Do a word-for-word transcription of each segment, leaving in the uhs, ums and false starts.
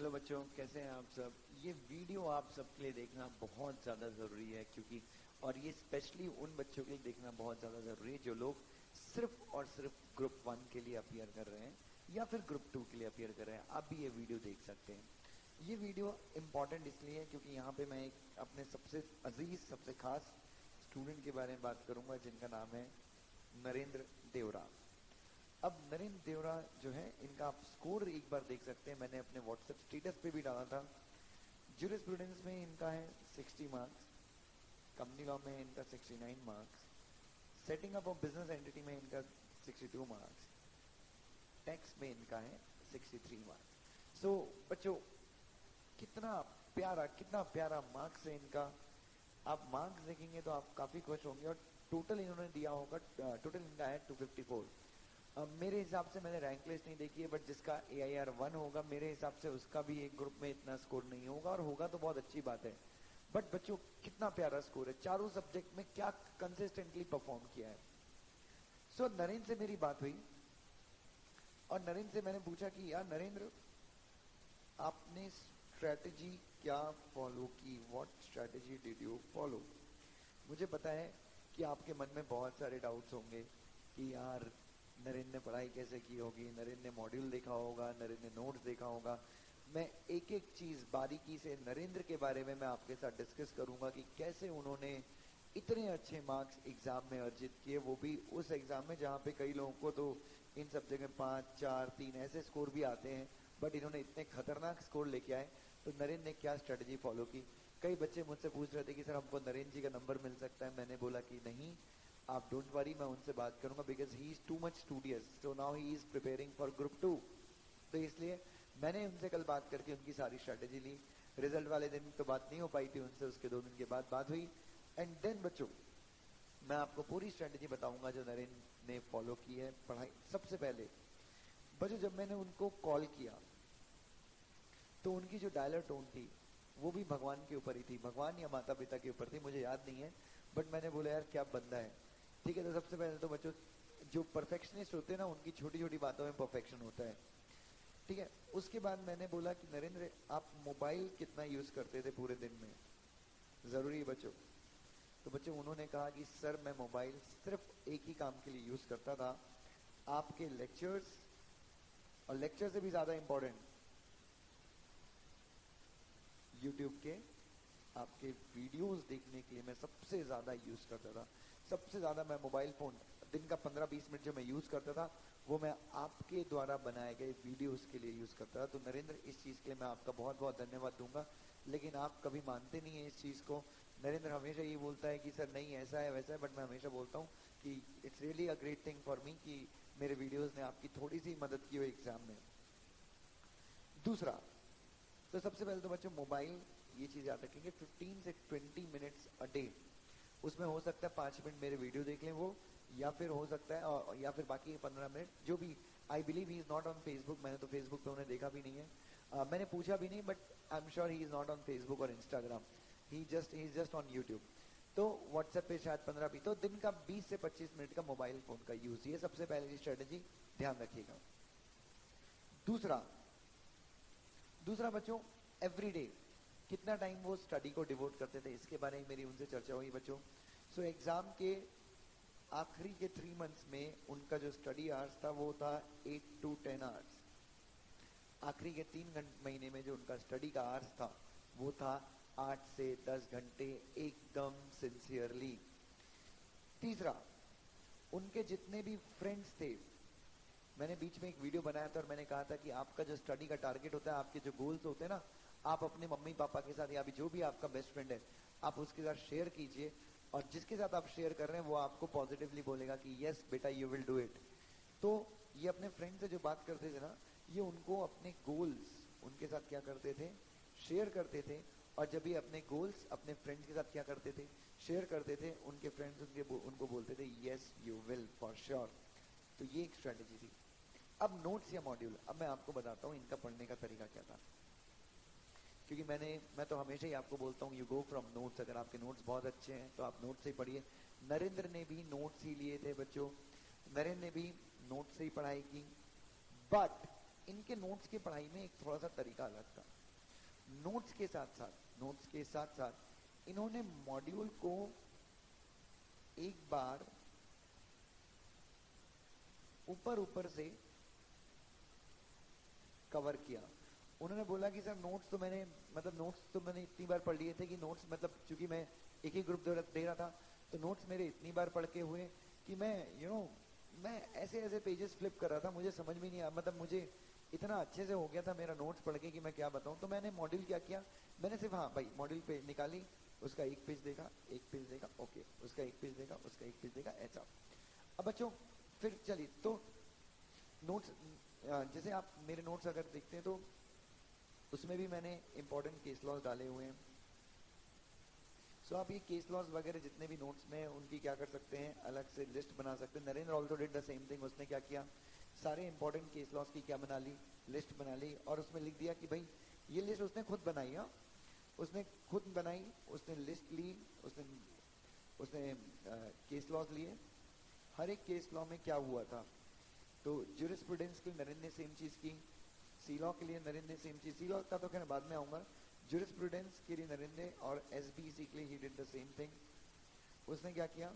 Hello बच्चों, कैसे हैं आप सब। ये वीडियो आप सबके लिए देखना बहुत ज़्यादा ज़रूरी है, क्योंकि और ये स्पेशली उन बच्चों के लिए देखना बहुत ज़्यादा ज़रूरी है जो लोग सिर्फ और सिर्फ ग्रुप वन के लिए अपीयर कर रहे हैं या फिर ग्रुप टू के लिए अपीयर कर रहे हैं। आप भी ये वीडियो देख सकते हैं। ये वीडियो इम्पॉर्टेंट इसलिए है क्योंकि यहाँ पे मैं एक अपने सबसे अजीज, सबसे खास स्टूडेंट के बारे में बात करूँगा जिनका नाम है नरेंद्र देवरा। अब नरेंद्र देवरा जो है, इनका आप स्कोर एक बार देख सकते हैं। मैंने अपने व्हाट्सएप स्टेटस पे भी डाला था। ज्यूरिस्प्रूडेंस में इनका है साठ मार्क्स, कंपनी लॉ में इनका उनहत्तर marks, setting up of business entity में इनका बासठ मार्क्स, टैक्स में इनका है तिरसठ मार्क्स। सो so, बच्चों कितना प्यारा कितना प्यारा मार्क्स है इनका। आप मार्क्स देखेंगे तो आप काफी खुश होंगे। और टोटल इन्होंने दिया होगा, टोटल इनका है दो सौ चौवन। अब मेरे हिसाब से मैंने रैंक लिस्ट नहीं देखी है, बट जिसका ए आई आर वन होगा मेरे हिसाब से उसका भी एक ग्रुप में इतना स्कोर नहीं होगा, और होगा तो बहुत अच्छी बात है। बट बच्चों कितना प्यारा स्कोर है, चारों सब्जेक्ट में क्या कंसिस्टेंटली परफॉर्म किया है। सो so, नरेंद्र से मेरी बात हुई और नरेंद्र से मैंने पूछा कि यार नरेंद्र, आपने स्ट्रेटजी क्या फॉलो की, what strategy did you follow. मुझे पता है कि आपके मन में बहुत सारे डाउट्स होंगे कि यार नरेंद्र ने पढ़ाई कैसे की होगी, नरेंद्र ने मॉड्यूल देखा होगा, नरेंद्र ने नोट्स देखा होगा। मैं एक एक चीज बारीकी से नरेंद्र के बारे में मैं आपके साथ डिस्कस करूंगा कि कैसे उन्होंने इतने अच्छे मार्क्स एग्जाम में अर्जित किए, वो भी उस एग्जाम में जहाँ पे कई लोगों को तो इन सब जगह पाँच चार तीन ऐसे स्कोर भी आते हैं, बट इन्होंने इतने खतरनाक स्कोर लेके आए। तो नरेंद्र ने क्या स्ट्रेटजी फॉलो की। कई बच्चे मुझसे पूछ रहे थे कि सर हमको नरेंद्र जी का नंबर मिल सकता है। मैंने बोला कि नहीं, आप डोंट वरी, मैं उनसे बात करूंगा, because he is too much studious, so now he is preparing for group two. तो इसलिए मैंने उनसे कल बात करके उनकी सारी स्ट्रेटेजी ली। रिजल्ट वाले दिन तो बात नहीं हो पाई थी उनसे, उसके दो दिन के बाद बात हुई। एंड देन बच्चों मैं आपको पूरी स्ट्रेटेजी बताऊंगा जो नरेंद्र ने फॉलो की है पढ़ाई। सबसे पहले बच्चों जब मैंने उनको कॉल किया तो उनकी जो डायलर टोन थी वो भी भगवान के ऊपर ही थी, भगवान या माता पिता के ऊपर थी, मुझे याद नहीं है, बट मैंने बोला यार क्या बंदा है। ठीक है, तो सबसे पहले तो बच्चों जो परफेक्शनिस्ट होते हैं ना, उनकी छोटी छोटी बातों में परफेक्शन होता है। ठीक है, उसके बाद मैंने बोला कि नरेंद्र आप मोबाइल कितना यूज करते थे पूरे दिन में, जरूरी है बच्चों। तो बच्चों उन्होंने कहा कि सर मैं मोबाइल सिर्फ एक ही काम के लिए यूज करता था, आपके लेक्चर्स, और लेक्चर से भी ज्यादा इंपॉर्टेंट यूट्यूब के आपके वीडियोस देखने के लिए मैं सबसे ज्यादा यूज करता था। सबसे ज्यादा मैं मोबाइल फोन दिन का पंद्रह बीस मिनट जो मैं यूज करता था वो मैं आपके द्वारा बनाए गए वीडियोस के लिए यूज करता था। तो नरेंद्र इस चीज के लिए मैं आपका बहुत बहुत धन्यवाद दूंगा, लेकिन आप कभी मानते नहीं है इस चीज को। नरेंद्र हमेशा ये बोलता है कि सर नहीं ऐसा है वैसा है, बट मैं हमेशा बोलता हूँ कि it's really a great thing for me कि मेरे वीडियोस ने आपकी थोड़ी सी मदद की हो एग्जाम में। दूसरा, तो सबसे पहले तो बच्चों मोबाइल ये चीज याद रखेंगे, फिफ्टीन से ट्वेंटी मिनट्स अ डे, उसमें हो सकता है पांच मिनट मेरे वीडियो देख लें वो, या फिर हो सकता है और या फिर बाकी पंद्रह मिनट जो भी। I believe he is not on Facebook, मैंने तो फेसबुक पे उन्हें देखा भी नहीं है, uh, मैंने पूछा भी नहीं, but I am sure he is not on Facebook और Instagram, he just he is just on YouTube. तो व्हाट्सएप पे शायद पंद्रह भी, तो दिन का बीस से पच्चीस मिनट का मोबाइल फोन का यूज, ये सबसे पहले स्ट्रेटेजी ध्यान रखिएगा। दूसरा दूसरा बच्चों एवरीडे कितना टाइम वो स्टडी को डिवोट करते थे, इसके बारे में मेरी उनसे चर्चा हुई बच्चों। सो so, एग्जाम के आखिरी के थ्री मंथ्स में उनका जो स्टडी आवर्स था वो था एट टू टेन आवर्स। आखिरी के तीन महीने में जो उनका स्टडी का आवर्स था वो था आठ से दस घंटे एकदम सिंसियरली। तीसरा, उनके जितने भी फ्रेंड्स थे, मैंने बीच में एक वीडियो बनाया था और मैंने कहा था कि आपका जो स्टडी का टारगेट होता है, आपके जो गोल्स होते हैं ना, आप अपने मम्मी पापा के साथ या भी जो भी आपका बेस्ट फ्रेंड है आप उसके साथ शेयर कीजिए, और जिसके साथ आप शेयर कर रहे हैं वो आपको पॉजिटिवली बोलेगा कि यस बेटा यू विल डू इट। तो ये अपने फ्रेंड से जो बात करते थे ना, ये उनको अपने गोल्स उनके साथ क्या करते थे, शेयर करते थे, और जब ये अपने गोल्स अपने फ्रेंड्स के साथ क्या करते थे, शेयर करते थे, उनके फ्रेंड्स उनके उनको बोलते थे yes you will for sure. तो ये एक स्ट्रेटेजी थी। अब नोट्स या मॉड्यूल, अब मैं आपको बताता हूँ इनका पढ़ने का तरीका क्या था, क्योंकि मैंने मैं तो हमेशा ही आपको बोलता हूँ यू गो फ्रॉम नोट्स। अगर आपके नोट्स बहुत अच्छे हैं तो आप नोट्स से ही पढ़िए। नरेंद्र ने भी नोट्स ही लिए थे बच्चों, नरेंद्र ने भी नोट्स से ही पढ़ाई की, बट इनके नोट्स की पढ़ाई में एक थोड़ा सा तरीका अलग था। नोट्स के साथ साथ नोट्स के साथ साथ इन्होंने मॉड्यूल को एक बार ऊपर ऊपर से कवर किया। उन्होंने बोला कि सर नोट्स तो मैंने मतलब नोट्स तो मैंने इतनी बार पढ़ लिए थे कि नोट्स मतलब चूंकि मैं एक ही ग्रुप दे रहा था तो नोट्स मेरे इतनी बार पढ़ के हुए कि मैं यू नो मैं ऐसे ऐसे पेजेस फ्लिप कर रहा था, मुझे समझ में नहीं आया, मतलब मुझे इतना अच्छे से हो गया था मेरा नोट्स पढ़ के कि मैं क्या बताऊं। तो मैंने मॉड्यूल क्या किया, मैंने सिर्फ हाँ भाई मॉड्यूल पे निकाली, उसका एक पेज देखा, एक पेज देखा, ओके, उसका एक पेज देखा, उसका एक पेज देखा, ऐसा। अब बच्चों फिर चलिए तो नोट्स, जैसे आप मेरे नोट्स अगर देखते हैं तो उसमें भी मैंने इंपॉर्टेंट केस लॉज डाले हुए हैं। सो so, आप ये केस लॉज वगैरह जितने भी नोट्स में उनकी क्या कर सकते हैं, अलग से लिस्ट बना सकते हैं। Narendra also did the same thing. उसने क्या किया, सारे इंपॉर्टेंट केस लॉज की क्या बना ली, लिस्ट बना ली, और उसमें लिख दिया कि भाई ये लिस्ट उसने खुद बनाई है, उसने खुद बनाई, उसने लिस्ट ली, उसने उसने केस लॉज लिए, हर एक केस लॉ में क्या हुआ था। तो ज्यूरिस्प्रूडेंस के नरेंद्र ने सेम चीज की, सी लॉ के लिए नरेंद्र ने सेम चीज, सी लॉ का तो खैर बाद में आऊंगा, ज्यूरिस्प्रूडेंस के लिए नरेंद्र ने, और एसबीसी के लिए he did the same thing. उसने क्या किया,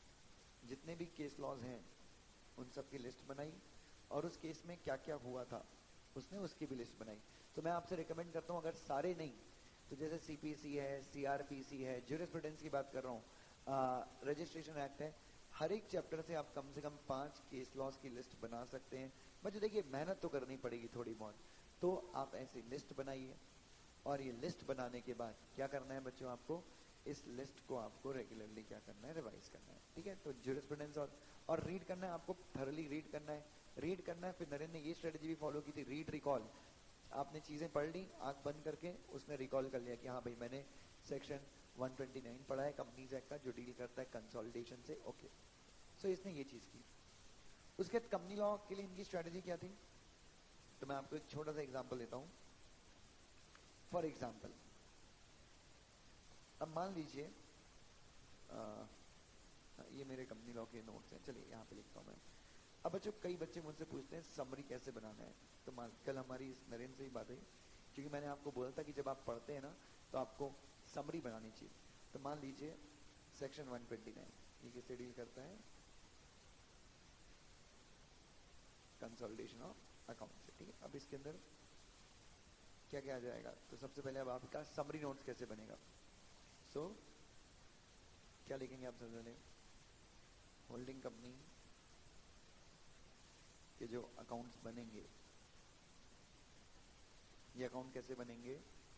जितने भी केस लॉज हैं उन सब की लिस्ट बनाई, और उस केस में क्या क्या हुआ था उसने उसकी भी लिस्ट बनाई। तो मैं आपसे रिकमेंड करता हूँ, अगर सारे नहीं तो जैसे सीपीसी है, सीआरपीसी है, ज्यूरिस्प्रूडेंस की बात कर रहा हूँ, रजिस्ट्रेशन एक्ट है, हर एक चैप्टर से आप कम से कम पांच केस लॉज की लिस्ट बना सकते हैं। बच्चों देखिए मेहनत तो करनी पड़ेगी थोड़ी बहुत, तो आप ऐसी लिस्ट बनाइए, और ये लिस्ट बनाने के बाद क्या करना है बच्चों, आपको इस लिस्ट को आपको रेगुलरली क्या करना है, रिवाइज करना है, ठीक है। तो ज्यूरिस्प्रूडेंस और और रीड करना है, आपको थरली रीड करना है, रीड करना है। फिर नरेंद्र ने ये स्ट्रेटेजी भी फॉलो की थी, रीड रिकॉल। आपने चीजें पढ़ ली, आंख बंद करके उसने रिकॉल कर लिया कि हाँ भाई मैंने सेक्शन वन ट्वेंटी नाइन पढ़ा है कंपनीज एक्ट का, जो डील करता है कंसोलिडेशन से, ओके। सो इसने ये चीज की। उसके बाद कंपनी लॉ के लिए इनकी स्ट्रेटेजी क्या थी, तो मैं आपको एक छोटा सा एग्जांपल देता हूं। फॉर एग्जांपल, अब मान लीजिए ये मेरे कंपनी लॉ के नोट्स हैं, चलिए यहाँ पे लिखता हूँ मैं। अब बच्चों कई बच्चे मुझसे पूछते हैं समरी कैसे बनाना है, तो मान कल हमारी इस नरेंद्र से ही बात हुई, क्योंकि मैंने आपको बोला था कि जब आप पढ़ते हैं ना तो आपको समरी बनानी चाहिए। तो मान लीजिए सेक्शन वन ट्वेंटी नाइन ये किससे डील करता है, कंसोलिडेशन ऑफ अकाउंट से, ठीक है। अब इसके अंदर क्या क्या आ जाएगा, तो सबसे पहले अब आपका समरी नोट्स कैसे बनेगा। सो so, क्या लिखेंगे आप सबसे पहले, होल्डिंग कंपनी के जो अकाउंट्स बनेंगे, ये अकाउंट कैसे बनेंगे,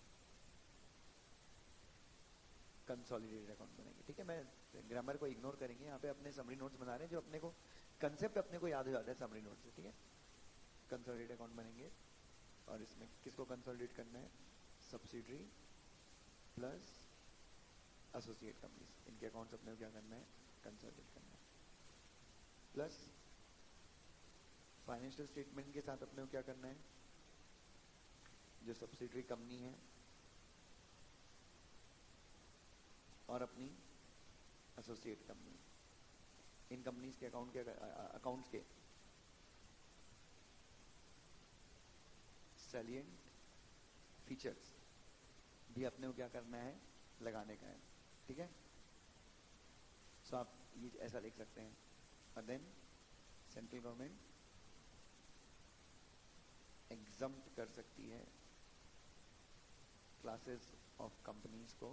कंसोलिडेटेड अकाउंट बनेंगे, ठीक है। मैं ग्रामर को इग्नोर करेंगे, यहाँ पे अपने समरी नोट्स बना रहे हैं जो अपने को कंसेप्ट अपने को याद हो जाता है समरी नोट से, ठीक है। कंसोलिडेटेड अकाउंट बनेंगे, और इसमें किसको कंसोलिडेट करना है, सब्सिडरी प्लस एसोसिएट कंपनीज, इनके अकाउंट्स अपने को क्या करना है, कंसोलिडेट करना है। प्लस फाइनेंशियल स्टेटमेंट के साथ अपने को क्या करना है, जो सब्सिडरी कंपनी है और अपनी एसोसिएट कंपनी, इन कंपनीज के अकाउंट के अकाउंट्स के सैलिएंट फीचर्स भी अपने को क्या करना है, लगाने का है, ठीक है। सो आप ये ऐसा लिख सकते हैं। और देन सेंट्रल गवर्नमेंट एग्जम्प्ट कर सकती है क्लासेस ऑफ कंपनीज को,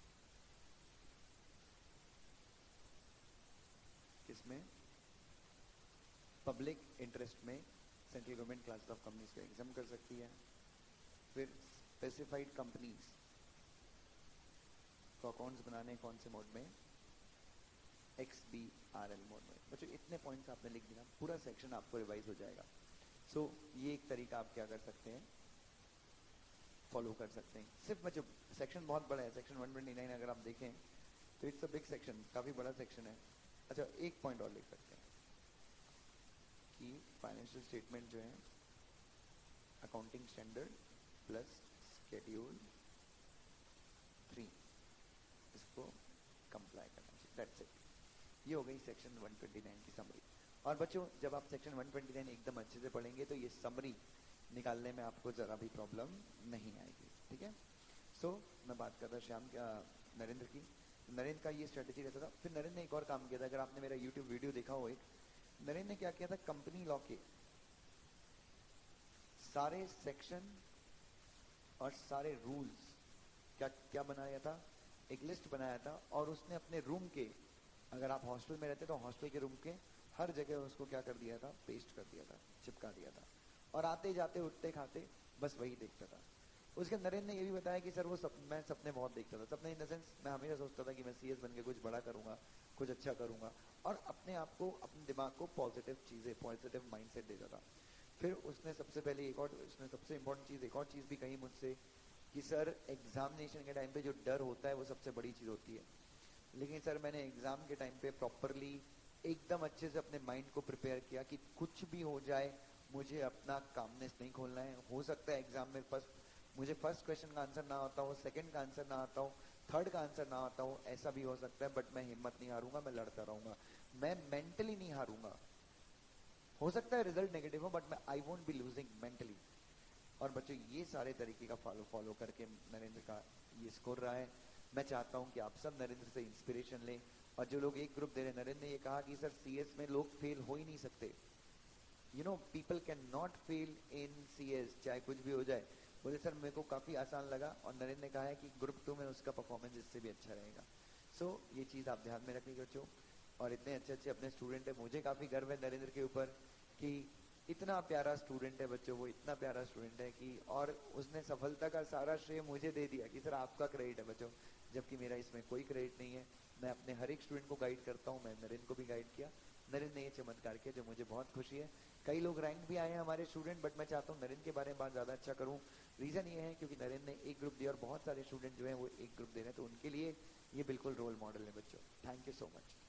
किसमें, पब्लिक इंटरेस्ट में central government classes of companies को एग्जाम कर सकती है। फिर स्पेसिफाइड कंपनीज को अकाउंट्स बनाने कौन से मोड में, X B R L mode में। बच्चों इतने पॉइंट्स आपने लिख दिया, पूरा सेक्शन आपको रिवाइज हो जाएगा। सो so, ये एक तरीका आप क्या कर सकते हैं, फॉलो कर सकते हैं। सिर्फ बच्चों सेक्शन बहुत बड़ा है, सेक्शन वन ट्वेंटी नाइन अगर आप देखें तो इट्स अ बिग सेक्शन, काफी बड़ा सेक्शन है। अच्छा एक पॉइंट और लिख सकते हैं कि फाइनेंशियल स्टेटमेंट जो है accounting standard plus schedule three, इसको कंप्लाई करना चाहिए, दैट्स इट। ये हो गई सेक्शन वन ट्वेंटी नाइन की समरी। और बच्चों जब आप सेक्शन वन ट्वेंटी नाइन एकदम अच्छे से पढ़ेंगे तो ये समरी निकालने में आपको जरा भी प्रॉब्लम नहीं आएगी, ठीक है। सो so, मैं बात कर रहा श्याम क्या नरेंद्र की। नरेंद्र का ये स्ट्रेटेजी रहता था। फिर नरेंद्र ने एक और काम किया था, अगर आपने मेरा यूट्यूब वीडियो देखा हो, एक नरेंद्र ने क्या किया था, कंपनी लॉ के सारे सेक्शन और सारे रूल्स क्या क्या बनाया था, एक लिस्ट बनाया था, और उसने अपने रूम के, अगर आप हॉस्टल में रहते तो हॉस्टल के रूम के हर जगह उसको क्या कर दिया था, पेस्ट कर दिया था, चिपका दिया था, और आते जाते उठते खाते बस वही देखता था। उसके नरेंद्र ने ये भी बताया कि सर वो सप, मैं सपने बहुत देखता था। सपने इन द सेंस मैं हमेशा सोचता था कि मैं सीएस बन के कुछ बड़ा करूंगा, कुछ अच्छा करूंगा, और अपने आप को, अपने दिमाग को पॉजिटिव चीजें, पॉजिटिव माइंडसेट देता था। फिर उसने सबसे पहले एक और, उसने सबसे इंपॉर्टेंट चीज, एक और चीज भी कही मुझसे कि सर एग्जामिनेशन के टाइम पे जो डर होता है वो सबसे बड़ी चीज होती है, लेकिन सर मैंने एग्जाम के टाइम पे प्रॉपरली एकदम अच्छे से अपने माइंड को प्रिपेयर किया कि कुछ भी हो जाए मुझे अपना कामनेस नहीं खोलना है। हो सकता है एग्जाम में फर्स्ट मुझे फर्स्ट क्वेश्चन का आंसर ना आता हो, सेकंड का आंसर ना आता हो, थर्ड का आंसर ना आता हो, ऐसा भी हो सकता है, बट मैं हिम्मत नहीं हारूंगा, मैं लड़ता रहूंगा, मैं मेंटली नहीं हारूंगा। हो सकता है रिजल्ट नेगेटिव हो, बट मैं I won't be losing mentally. और बच्चों ये सारे तरीके का फॉलो फॉलो करके नरेंद्र का ये स्कोर रहा है। मैं चाहता हूं कि आप सब नरेंद्र से इंस्पिरेशन लें, और जो लोग एक ग्रुप दे रहे हैं, नरेंद्र ने ये कहा कि सर सीएस में लोग फेल हो ही नहीं सकते, you know people can not fail in CS, चाहे कुछ भी हो जाए। बोले सर मेरे को काफी आसान लगा, और नरेंद्र ने कहा है कि ग्रुप टू में उसका परफॉर्मेंस इससे भी अच्छा रहेगा। सो so, ये चीज आप ध्यान में रखिए बच्चों। और इतने अच्छे अच्छे अपने स्टूडेंट है, मुझे काफी गर्व है नरेंद्र के ऊपर कि इतना प्यारा स्टूडेंट है बच्चों, वो इतना प्यारा स्टूडेंट है कि, और उसने सफलता का सारा श्रेय मुझे दे दिया कि सर आपका क्रेडिट है बच्चों, जबकि मेरा इसमें कोई क्रेडिट नहीं है। मैं अपने हर एक स्टूडेंट को गाइड करता हूँ, मैं नरेंद्र को भी गाइड किया, नरेंद्र ने ये चमत्कार किया जो मुझे बहुत खुशी है। कई लोग रैंक भी आए हैं हमारे स्टूडेंट, बट मैं चाहता हूँ नरेंद्र के बारे में बात ज्यादा अच्छा करूँ। रीजन ये है क्योंकि नरेंद्र ने एक ग्रुप दिया, और बहुत सारे स्टूडेंट जो है वो एक ग्रुप दे रहे हैं, तो उनके लिए ये बिल्कुल रोल मॉडल है बच्चों। Thank you so much.